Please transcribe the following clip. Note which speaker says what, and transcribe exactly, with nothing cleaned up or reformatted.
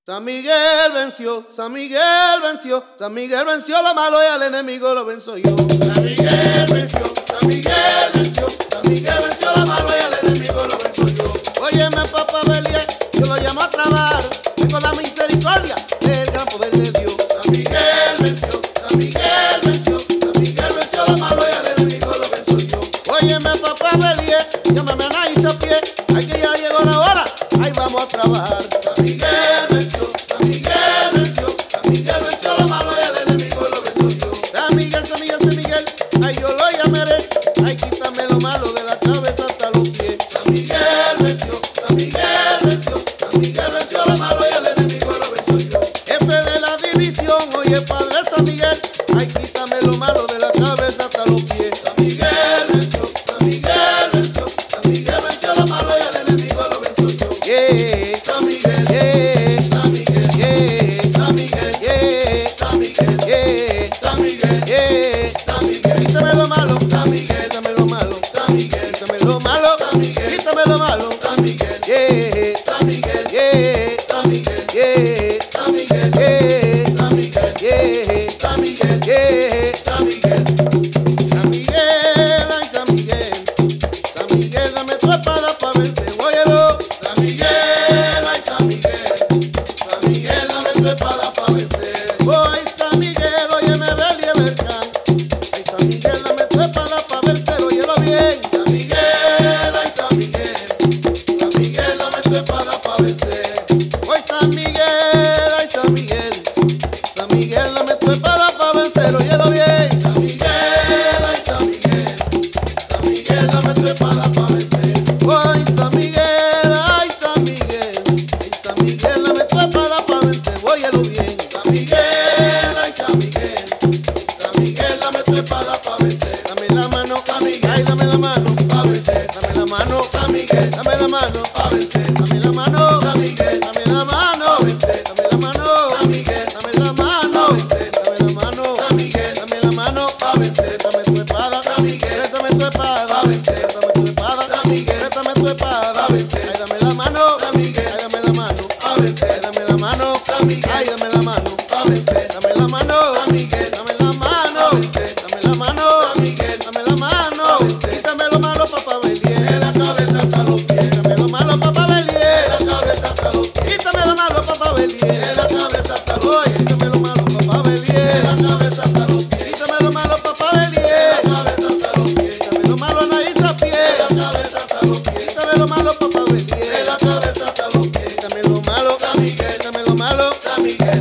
Speaker 1: San Miguel venció, San Miguel venció, San Miguel venció lo malo y al enemigo lo venzo yo.
Speaker 2: San Miguel venció, San Miguel venció, San Miguel venció lo malo y al enemigo lo venzo yo.
Speaker 1: Óyeme, papá Belier, yo lo llamo a trabajar, y con la misericordia del gran poder de Dios.
Speaker 2: San Miguel venció, San Miguel venció, San Miguel venció lo malo y al enemigo lo venzo yo.
Speaker 1: Óyeme, papá Belier, llámame a Naís a pie, aquí ya llegó la hora, ahí vamos a trabajar.
Speaker 2: San Miguel venció, San Miguel venció, San Miguel venció lo malo y al enemigo lo venzo yo.
Speaker 1: San Miguel, San Miguel, San Miguel, ay yo lo llamaré, ay quítame lo malo de la cabeza hasta los pies.
Speaker 2: San Miguel venció, San Miguel venció, San Miguel venció lo malo y al enemigo lo venzo yo.
Speaker 1: Jefe de la división, oye Padre San Miguel, ay quítame lo malo de la cabeza hasta los pies.
Speaker 2: San Miguel venció, San Miguel venció, San Miguel venció lo malo y al enemigo lo venzo yo.
Speaker 1: Yeah,
Speaker 2: San Miguel,
Speaker 1: yeah,
Speaker 2: San Miguel,
Speaker 1: yeah,
Speaker 2: San Miguel,
Speaker 1: yeah,
Speaker 2: San Miguel,
Speaker 1: yeah,
Speaker 2: San Miguel,
Speaker 1: yeah.
Speaker 2: San Miguel,
Speaker 1: Quítame lo malo,
Speaker 2: San Miguel,
Speaker 1: quítame lo malo,
Speaker 2: San Miguel,
Speaker 1: quítame lo malo,
Speaker 2: San Miguel,
Speaker 1: quítame lo malo.
Speaker 2: San Miguel,
Speaker 1: Yeah,
Speaker 2: San Miguel,
Speaker 1: yeah,
Speaker 2: San Miguel,
Speaker 1: yeah,
Speaker 2: San Miguel,
Speaker 1: yeah,
Speaker 2: San Miguel,
Speaker 1: yeah,
Speaker 2: San Miguel,
Speaker 1: yeah.
Speaker 2: San Miguel.
Speaker 1: San Miguel, ay San Miguel, San Miguel, dame tu espada para vencer, óyelo.
Speaker 2: San Miguel, ay San Miguel, San Miguel, dame tu espada para vencer.
Speaker 1: Voy San Miguel, óyeme Belier Mercán, ay San Miguel, dame tu espada para vencer, óyelo bien.
Speaker 2: San Miguel, ay San Miguel, San Miguel, dame tu espada para vencer.
Speaker 1: Voy San Miguel, ay San Miguel, San Miguel, dame tu espada para vencer, óyelo bien.
Speaker 2: San Miguel, ay San Miguel, San Miguel, dame tu espada para vencer.
Speaker 1: Voy San Miguel, ay San Miguel, ay San Miguel, dame tu espada para vencer, óyelo bien.
Speaker 2: San Miguel, ay San Miguel, San Miguel, dame tu espada para vencer.
Speaker 1: Dame la mano,
Speaker 2: San Miguel,
Speaker 1: ay dame la mano,
Speaker 2: para vencer.
Speaker 1: dame la mano,
Speaker 2: San Miguel,
Speaker 1: dame la mano,
Speaker 2: para vencer.
Speaker 1: dame la mano,
Speaker 2: San Miguel,
Speaker 1: dame la mano, dame la mano,
Speaker 2: San Miguel,
Speaker 1: dame la mano, dame la mano,
Speaker 2: San Miguel,
Speaker 1: dame la mano,
Speaker 2: para vencer.
Speaker 1: préstame tu espada,
Speaker 2: San Miguel,
Speaker 1: préstame tu espada,
Speaker 2: pa' vencer.
Speaker 1: préstame tu espada,
Speaker 2: San Miguel,
Speaker 1: préstame tu espada,
Speaker 2: pa' vencer.
Speaker 1: ay dame la mano,
Speaker 2: San Miguel,
Speaker 1: ay dame la mano,
Speaker 2: para vencer.
Speaker 1: ay dame la mano,
Speaker 2: San Miguel,
Speaker 1: ay dame la mano,
Speaker 2: para vencer.
Speaker 1: dame la mano,
Speaker 2: San Miguel,
Speaker 1: dame la mano,
Speaker 2: pa' vencer.
Speaker 1: dame la mano,
Speaker 2: San Miguel,
Speaker 1: dame la mano,
Speaker 2: pa' vencer.
Speaker 1: quítame lo malo, papá
Speaker 2: De
Speaker 1: Belier,
Speaker 2: la cabeza hasta los pies,
Speaker 1: quítame lo malo, papá
Speaker 2: de
Speaker 1: Belier,
Speaker 2: la cabeza hasta los pies,
Speaker 1: quítame lo malo, papá
Speaker 2: de
Speaker 1: Belier,
Speaker 2: la cabeza hasta los
Speaker 1: oye,
Speaker 2: pies,
Speaker 1: quítame lo malo, papá
Speaker 2: de
Speaker 1: Belier,
Speaker 2: la cabeza hasta los pies,
Speaker 1: quítame lo malo, papá
Speaker 2: de
Speaker 1: Belier,
Speaker 2: la cabeza hasta los pies,
Speaker 1: quítame lo malo, Anaís a pie,
Speaker 2: de la cabeza hasta los pies,
Speaker 1: quítame lo malo, papá
Speaker 2: de
Speaker 1: Belier,
Speaker 2: la cabeza hasta los pies.
Speaker 1: quítame lo malo,
Speaker 2: San Miguel,
Speaker 1: quítame lo malo,
Speaker 2: San Miguel,